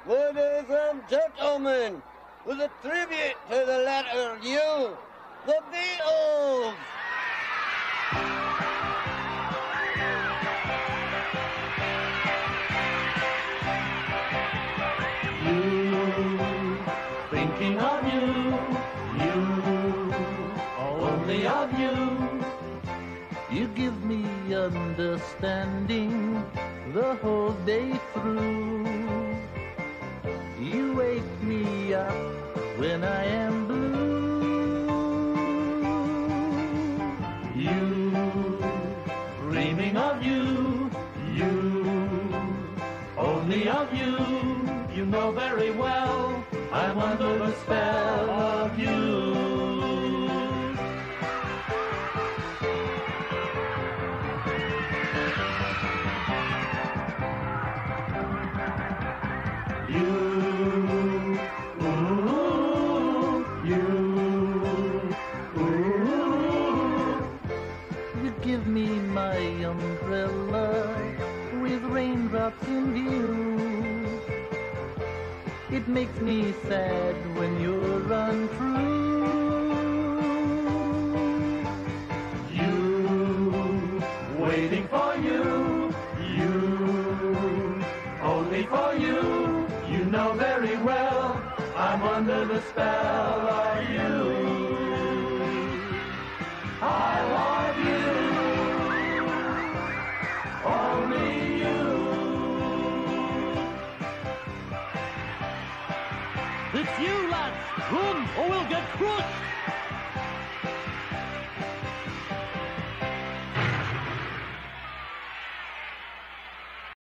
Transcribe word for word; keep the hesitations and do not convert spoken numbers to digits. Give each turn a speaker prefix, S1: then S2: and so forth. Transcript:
S1: Ladies and gentlemen, with a tribute to the letter U, the Beetles!
S2: You, thinking of you, you, only of you. You give me understanding the whole day through. You wake me up when I am blue. You, dreaming of you, you, only of you. You know very well I'm under the spell of you. You, ooh, you, ooh. You give me my umbrella with raindrops in view. It makes me sad when you're untrue. You, waiting for you, you, only for you. You know very well I'm under the spell of you. I love you, only you.
S3: It's you, lads! Run, or we'll get crushed!